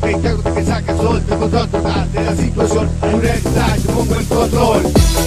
música interna que saca el sol, te control total de la situación. Hay un realidad, yo pongo el control.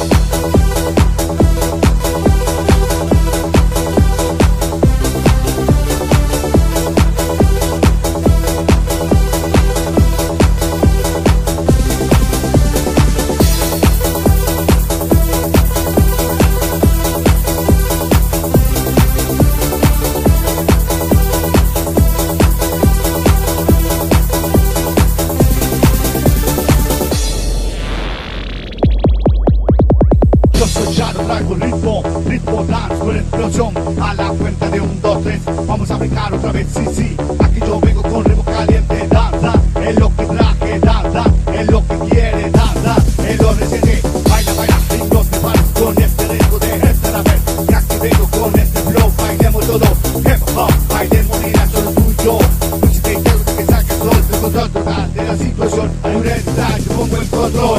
Traigo ritmo dance con explosión. A la cuenta de 1, 2, 3 vamos a brincar otra vez, sí, sí. Aquí yo vengo con ritmo caliente. Danza, es lo que traje, danza, es lo que quiere, danza, es lo reciente. Baila, baila, y no te pares con este ritmo de esta la vez. Y aquí vengo con este flow, bailemos todo. Hip hop, bailemos y la solo tuyo. Música interna que saca el sol, el control total de la situación. Hay un realidad, yo pongo el control.